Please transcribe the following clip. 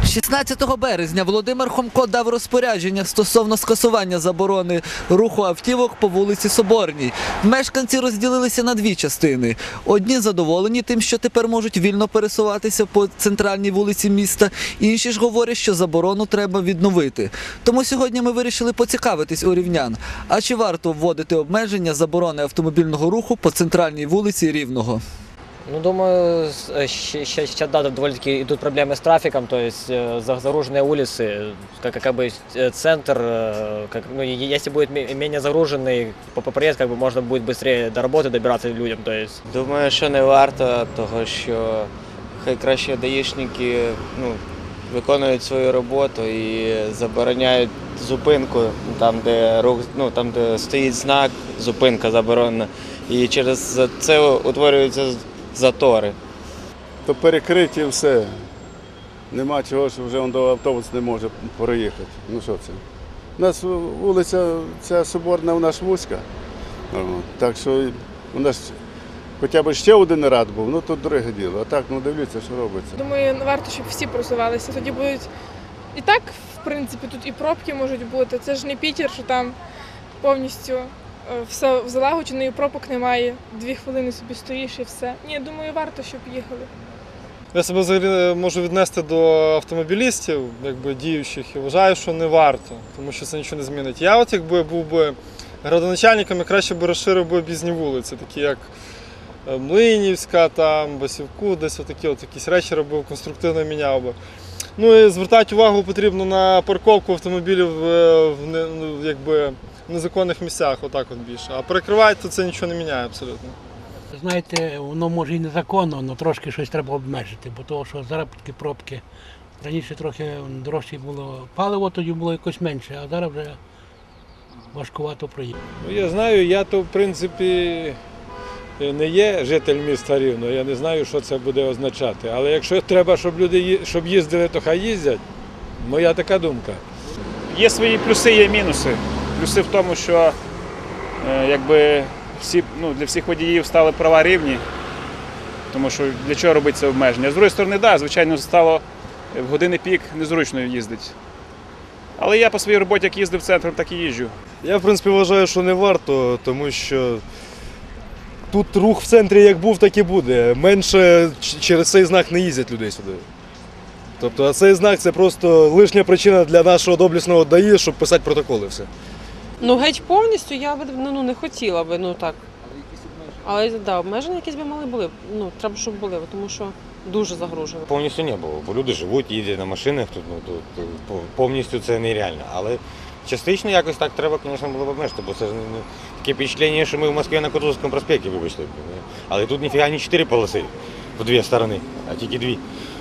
16 березня Володимир Хомко дав розпорядження стосовно скасування заборони руху автівок по вулиці Соборній. Мешканці розділилися на дві частини. Одні задоволені тим, що тепер можуть вільно пересуватися по центральній вулиці міста, інші ж говорять, що заборону треба відновити. Тому сьогодні ми вирішили поцікавитись у рівнян, а чи варто вводити обмеження заборони автомобільного руху по центральній вулиці Рівного. Ну, думаю, сейчас да, довольно-таки идут проблемы с трафиком, то есть загруженные улицы, как бы центр, ну, если будет менее загруженный по проезд, как бы можно будет быстрее до работы добираться людям, то есть. Думаю, що не варто, того що хай краще даїшники виконують свою роботу і забороняють зупинку там, де рух, там, де стоїть знак, зупинка заборонена, і через це утворюються затори. То перекриті все. Нема чого, що вже автобус не може проїхати. Ну що це? У нас вулиця ця Соборна, у нас вузька. Так що у нас хоча б ще один ряд був, ну тут друге діло. А так, дивіться, що робиться. Думаю, варто, щоб всі просувалися. Тоді будуть і так, в принципі, тут і пробки можуть бути. Це ж не Пітер, що там повністю все залагоджено і пробок немає. 2 хвилини собі стоїш і все. Ні, думаю, варто, щоб їхали. Я себе взагалі можу віднести до автомобілістів, діючих, і вважаю, що не варто, тому що це нічого не змінить. Я якби був би градоначальником, я краще б розширив би об'їзні вулиці, такі як Млинівська, там, Басівку, десь якісь речі робив, конструктивно міняв би. Ну і звертати увагу потрібно на парковку автомобілів в незаконних місцях, отак більше. А перекривати, то це нічого не міняє абсолютно. Знаєте, воно може і незаконно, але трошки щось треба обмежити, бо того, що зараз такі пробки. Раніше трохи дорожче було паливо, тоді було якось менше, а зараз вже важкувато проїхати. Я знаю, я то в принципі не є житель міста Рівного, я не знаю, що це буде означати. Але якщо треба, щоб люди їздили, то хай їздять. Моя така думка. Є свої плюси, є мінуси. Плюси в тому, що для всіх водіїв стали права рівні, тому що для чого робити це обмеження. З іншої сторони, так, звичайно, стало в години пік незручно їздити. Але я по своїй роботі, як їздив центром, так і їжджу. Я, в принципі, вважаю, що не варто, тому що тут рух в центрі як був, так і буде. Менше через цей знак не їздять людей сюди. Тобто, а цей знак – це просто лишня причина для нашого доблесного ДАІ, щоб писати протоколи все. Ну, геть повністю я б не хотіла би, так. Але обмеження якісь би мали були. Треба, щоб були, тому що дуже загружено. Повністю не було, бо люди живуть, їздять на машинах, тут повністю це нереально. Але частично якось так треба, звісно, було б обмежити, бо це ж таке впечатлення, що ми в Москві на Кутузовському проспекті, вибачте. Але тут ніфіга не 4 полоси по 2 сторони, а тільки 2.